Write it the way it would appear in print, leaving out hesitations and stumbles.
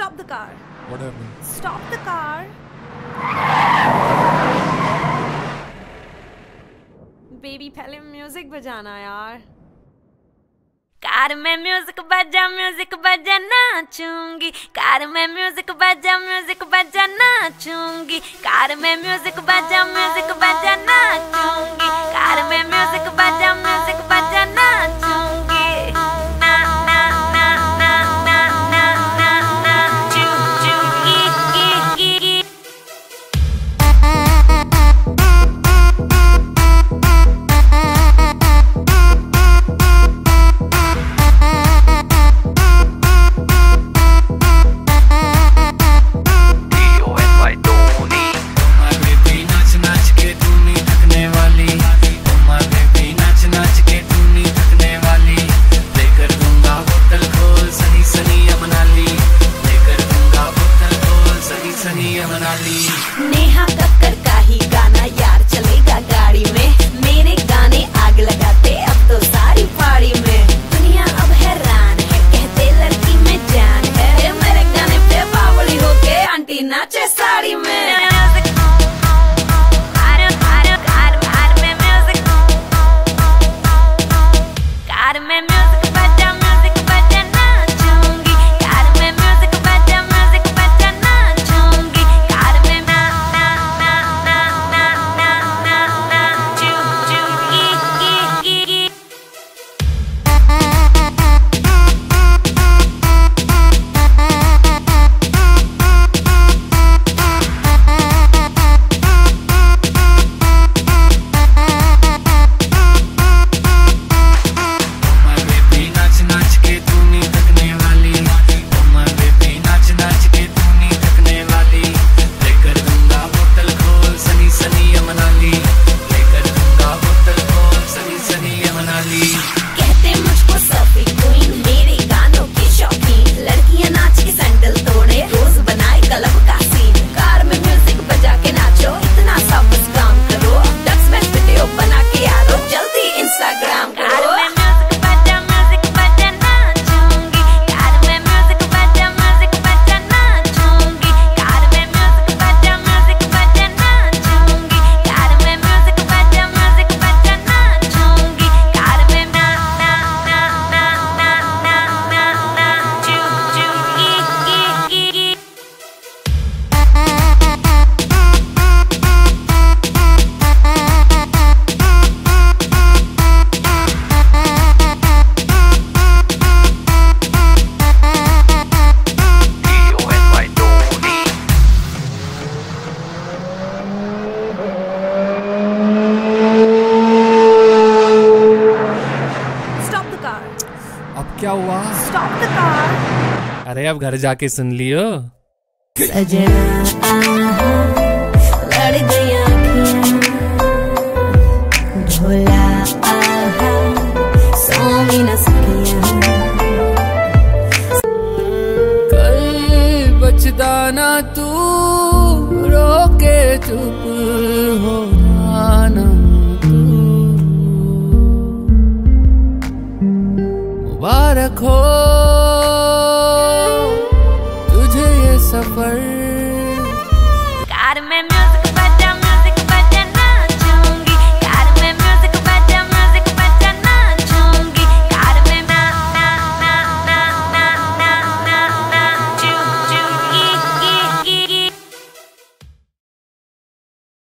Stop the car. What happened? Stop the car. Baby पहले music बजाना यार। Car में म्यूजिक बजा नाचूंगी। कार में म्यूजिक बजा नाचूंगी। कार में म्यूजिक बजा नाचूंगी। कार में म्यूजिक बजा नाचूंगी। ना ना ना ना ना ना ना ना चू चू गी। नेहा कक्कर का ही गाना यार चलेगा गाड़ी में। मेरे गाने आग लगाते अब तो सारी पाड़ी में। दुनिया अब हैरान है, कहते लड़की में जान है। मेरे गाने पे बावली होके आंटी नाचे साड़ी में। कार में म्यूजिक बजा नाचूंगी। कार में म्यूजिक बजा नाचूंगी। कार में ना ना ना ना ना ना ना ना चू चू गी। कहते मुझको सफी क्वीन, मेरे गानों के शौकीन। लड़कियां नाच के सैंडल तोड़े, रोज बनाए क्लब का सीन। कार में म्यूजिक बजा के नाचो, इतना सा बस काम करो। डक्स में वीडियो बना के यारो जल्दी इंस्टाग्राम करो। कार में म्यूजिक बजा नाचूंगी। कार में म्यूजिक बजा नाचूंगी। कार में म्यूजिक बजा नाचूंगी। कार में म्यूजिक बजा नाचूंगी। कार में ना ना ना ना ना ना ना ना चू चू गी। Stop the car. अब क्या हुआ? Stop the car. अरे अब घर जाके सुन लियो। सजना आहा, लड़ गई आँखियाँ। ढोला आहा, सो भी न सकियाँ। कल बचदा ना तू, रो के चुप हो ना तू। मुबारक हो तुझे ये सफर। कार में म्यूजिक